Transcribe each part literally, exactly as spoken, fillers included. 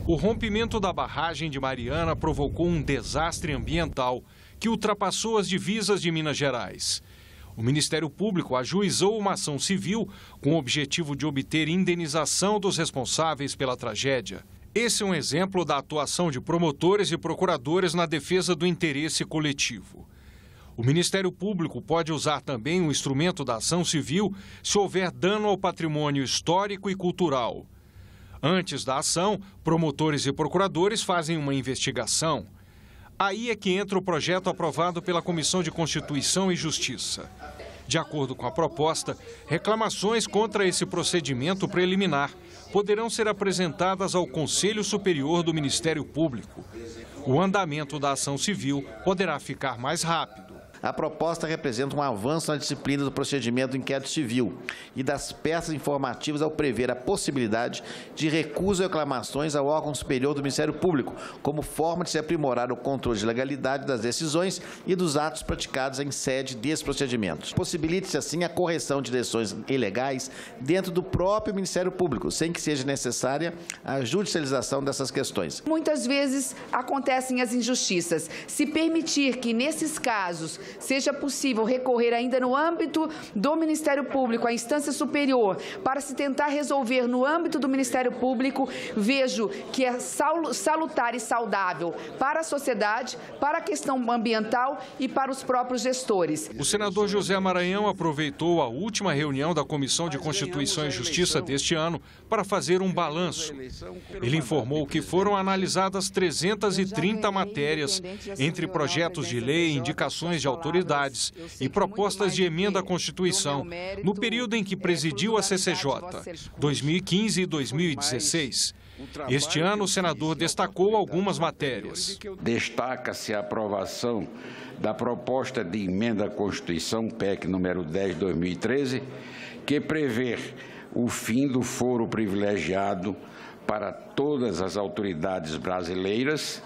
O rompimento da barragem de Mariana provocou um desastre ambiental que ultrapassou as divisas de Minas Gerais. O Ministério Público ajuizou uma ação civil com o objetivo de obter indenização dos responsáveis pela tragédia. Esse é um exemplo da atuação de promotores e procuradores na defesa do interesse coletivo. O Ministério Público pode usar também o instrumento da ação civil se houver dano ao patrimônio histórico e cultural. Antes da ação, promotores e procuradores fazem uma investigação. Aí é que entra o projeto aprovado pela Comissão de Constituição e Justiça. De acordo com a proposta, reclamações contra esse procedimento preliminar poderão ser apresentadas ao Conselho Superior do Ministério Público. O andamento da ação civil poderá ficar mais rápido. A proposta representa um avanço na disciplina do procedimento do inquérito civil e das peças informativas ao prever a possibilidade de recusa ou reclamações ao órgão superior do Ministério Público, como forma de se aprimorar o controle de legalidade das decisões e dos atos praticados em sede desses procedimentos. Possibilite-se, assim, a correção de decisões ilegais dentro do próprio Ministério Público, sem que seja necessária a judicialização dessas questões. Muitas vezes acontecem as injustiças. Se permitir que, nesses casos, seja possível recorrer ainda no âmbito do Ministério Público, à instância superior, para se tentar resolver no âmbito do Ministério Público, vejo que é salutar e saudável para a sociedade, para a questão ambiental e para os próprios gestores. O senador José Maranhão aproveitou a última reunião da Comissão de Constituição e Justiça deste ano para fazer um balanço. Ele informou que foram analisadas trezentas e trinta matérias, entre projetos de lei, indicações de autoridades e propostas de emenda à Constituição, no período em que presidiu a C C J, dois mil e quinze e dois mil e dezesseis. Este ano, o senador destacou algumas matérias. Destaca-se a aprovação da proposta de emenda à Constituição, P E C número dez de dois mil e treze, que prevê o fim do foro privilegiado para todas as autoridades brasileiras,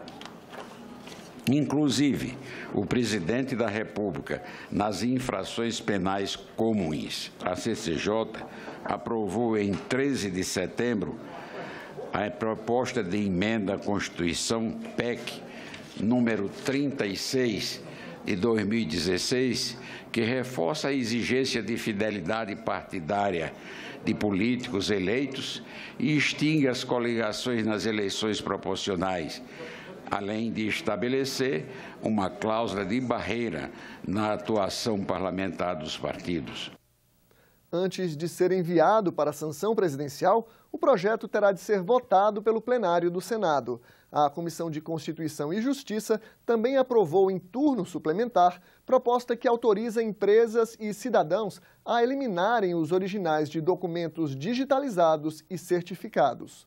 inclusive o presidente da República, nas infrações penais comuns. A C C J aprovou em treze de setembro a proposta de emenda à Constituição P E C número trinta e seis de dois mil e dezesseis, que reforça a exigência de fidelidade partidária de políticos eleitos e extingue as coligações nas eleições proporcionais, além de estabelecer uma cláusula de barreira na atuação parlamentar dos partidos. Antes de ser enviado para a sanção presidencial, o projeto terá de ser votado pelo plenário do Senado. A Comissão de Constituição e Justiça também aprovou em turno suplementar proposta que autoriza empresas e cidadãos a eliminarem os originais de documentos digitalizados e certificados.